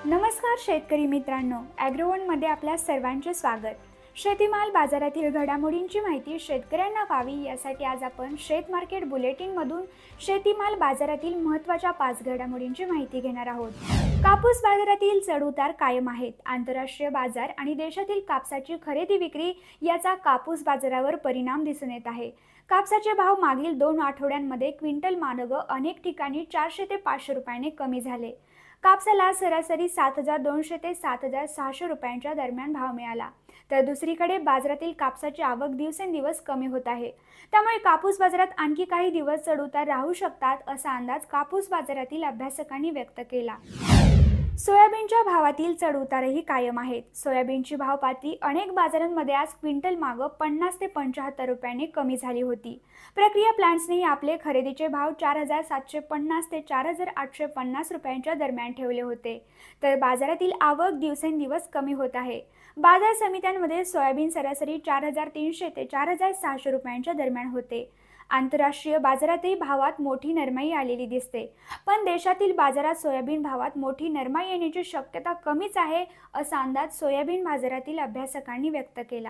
नमस्कार शेतकरी मित्रांनो, ॲग्रोवनमध्ये आपल्या सर्वांचे स्वागत। शेतीमाल बाजारातील घडामोडींची माहिती शेतकऱ्यांना व्हावी यासाठी आज आपण शेत मार्केट बुलेटिनमधून शेतीमाल बाजारातील महत्त्वाच्या 5 घडामोडींची माहिती घेणार आहोत। कापूस बाजारातील चढउतार कायम आहेत। आंतरराष्ट्रीय बाजार आणि देशातील कापसाची खरेदी विक्री याचा कापूस बाजारावर परिणाम दिसून येत आहे। कापसाचे भाव मागील 2 आठवड्यांमध्ये क्विंटल मानगं अनेक ठिकाणी 400 ते 500 रुपयांनी कमी झाले। कापसाला सरासरी 7200 ते 7600 रुपयांच्या दरम्यान भाव मिळाला, तर दुसरीकडे बाजारातील कापसाची आवक दिवसेंदिवस कमी होत आहे। त्यामुळे कापूस बाजारात आणखी काही दिवस चढउतार राहू शकतात असा अंदाज कापूस बाजारातील अभ्यासकांनी व्यक्त केला। सोयाबीनच्या भावातील चढउतारही कायम आहेत। सोयाबीनची भाव पातळी अनेक बाजारांमध्ये आज क्विंटल मागं 50 ते 75 रुपयांनी कमी झाली होती। प्रक्रिया प्लांट्सने आपले खरेदीचे भाव 4750 ते 4850 रुपयांच्या दरम्यान ठेवले होते, तर बाजारातील आवक दिवसेंदिवस कमी होत आहे। बाजार समित्यांमध्ये सोयाबीन सरासरी 4300 ते 4600 रुपयांच्या दरम्यान होते। आंतरराष्ट्रीय बाजारातही भावात मोठी नरमाई आलेली दिसते, पण देशातील बाजारात सोयाबीन भावात मोठी नरमाई येण्याची शक्यता कमीच आहे असा अंदाज सोयाबीन बाजारातील अभ्यासकांनी व्यक्त केला।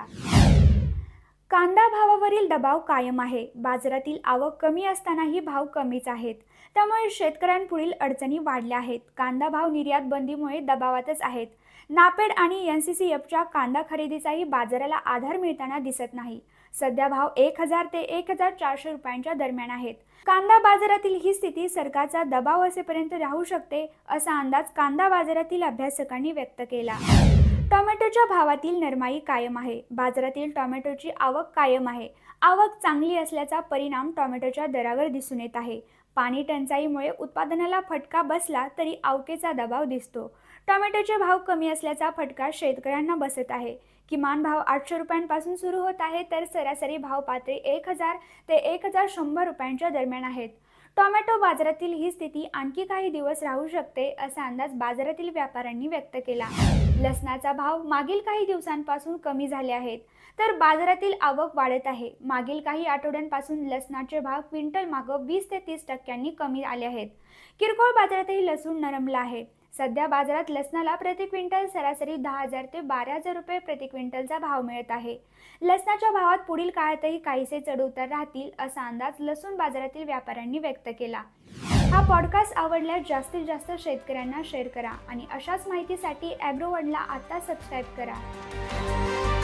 कांदा भावावरील दबाव कायम आहे। बाजारातील आवक कमी असतानाही भाव कमीच आहेत, त्यामुळे शेतकऱ्यांपुढील अडचणी वाढल्या आहेत। कांदा भाव निर्यात बंदीमुळे दबावातच आहेत। नापेड आणि NCCFच्या कांदा खरेदीचाही बाजाराला आधार मिळताना दिसत नाही। सध्या भाव 1000 ते 1400 रुपयांच्या दरम्यान आहेत। कांदा बाजारातील ही स्थिती सरकारचा दबाव असेपर्यंत राहू शकते असा अंदाज कांदा बाजारातील अभ्यासकांनी व्यक्त केला। टोमॅटोच्या भावातील नरमाई कायम आहे। बाजारातील टोमॅटोची आवक कायम आहे। आवक चांगली असल्याचा परिणाम टोमॅटोच्या दरावर दिसून येत आहे। पाणी टंचाईमुळे उत्पादनाला फटका बसला तरी आवकेचा दबाव दिसतो। टोमॅटोचे भाव कमी असल्याचा फटका शेतकऱ्यांना बसत आहे। किमान भाव 800 रुपयांपासून सुरू होत आहे, तर सरासरी भाव पातळी 1000 ते 1100 रुपयांच्या दरम्यान आहेत। टोमॅटो बाजारातील ही स्थिती आणखी काही दिवस राहू शकते असा अंदाज बाजारातील व्यापाऱ्यांनी व्यक्त केला। लसणाचा भाव मागील काही दिवसांपासून कमी झाले आहेत, तर बाजारातील आवक वाढत आहे। मागील काही आठवड्यांपासून लसणाचे भाव क्विंटल मागं 20 ते 30% कमी आले आहेत। किरकोळ बाजारातही लसूण नरमला आहे। सध्या बाजारात लसणाला प्रति क्विंटल सरासरी 10000 ते 12000 रुपये प्रति क्विंटलचा भाव मिळत आहे। लसणाच्या भावात पुढील काळातही काहीसे चढउतार राहतील असा अंदाज लसूण बाजारातील व्यापाऱ्यांनी व्यक्त केला। हा पॉडकास्ट आवडल्यास जास्तीत जास्त शेतकऱ्यांना शेअर करा आणि अशाच माहितीसाठी ॲग्रोवनला आता सबस्क्राईब करा।